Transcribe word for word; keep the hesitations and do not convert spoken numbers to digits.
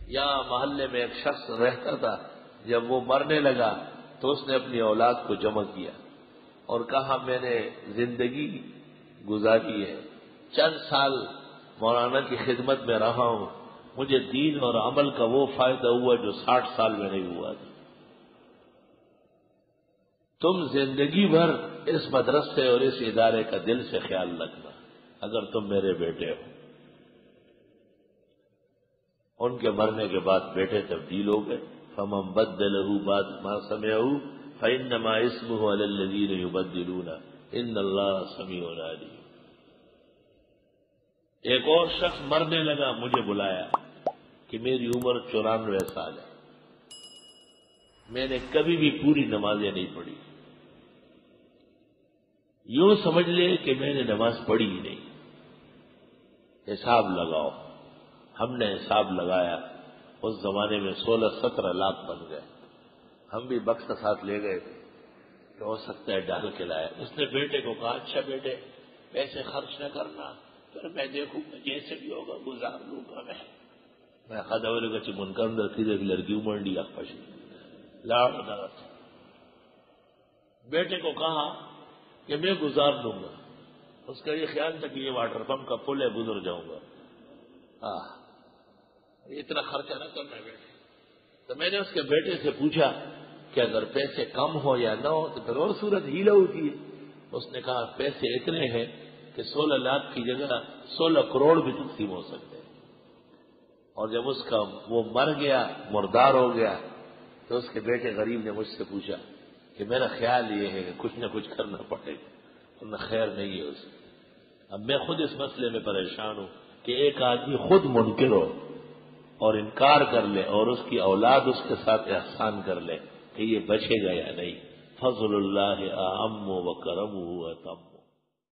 یہاں محلے میں ایک شخص رہتا تھا، جب وہ مرنے لگا تو اس نے اپنی اولاد کو جمع کیا اور کہا میں نے زندگی گزاری ہے، چند سال مولانا کی خدمت میں رہا ہوں، مجھے دین اور عمل کا وہ فائدہ ہوا جو ساٹھ سال میں نہیں ہوا تھا۔ تم زندگی بھر اس مدرسے اور اس ادارے کا دل سے خیال رکھنا اگر تم میرے بیٹے ہو۔ ان کے مرنے کے بعد بیٹے تبدیل ہو گئے، فمن بدلہ بعد ما سمعہ فانما اسمہ علی الذین یبدلون ان اللہ سمیع علیم۔ ایک اور شخص مرنے لگا، مجھے بلایا کہ میری عمر چورانوے سال ہے، میں نے کبھی بھی پوری نمازیں نہیں پڑھی، یوں سمجھ لے کہ میں نے نماز پڑھی ہی نہیں، حساب لگاؤ۔ ہم نے حساب لگایا، اس زمانے میں سولہ سترہ لاکھ بن گئے۔ ہم بھی بکس ساتھ لے گئے تھے کہ ہو سکتا ہے ڈال کے لایا۔ اس نے بیٹے کو کہا اچھا بیٹے پیسے خرچ نہ کرنا، پھر میں دیکھوں گا جیسے بھی ہوگا گزار لوں گا میں میں خداولی کا چمن کر اندر تھی ایک لڑکی امنڈی اخپش لاڑ درد۔ بیٹے کو کہا کہ میں گزار دوں گا، اس کا یہ خیال تھا کہ یہ واٹر پمپ کا پل ہے گزر جاؤں گا، آہ اتنا خرچہ نہ کرنا بیٹے۔ تو میں نے اس کے بیٹے سے پوچھا کہ اگر پیسے کم ہو یا نہ ہو تو پھر اور صورت ہیلا ہوتی ہے۔ اس نے کہا پیسے اتنے ہیں کہ سولہ لاکھ کی جگہ سولہ کروڑ بھی تقسیم ہو سکتے ہیں۔ اور جب اس کا وہ مر گیا، مردار ہو گیا، تو اس کے بیٹے غریب نے مجھ سے پوچھا کہ میرا خیال یہ ہے کہ کچھ نہ کچھ کرنا پڑے گا، ورنہ خیر نہیں ہے اسے۔ اب میں خود اس مسئلے میں پریشان ہوں کہ ایک آدمی خود منکر ہو اور انکار کر لے اور اس کی اولاد اس کے ساتھ احسان کر لے کہ یہ بچے گا یا نہیں۔ فضل اللہ اعم و کرمہ اتم۔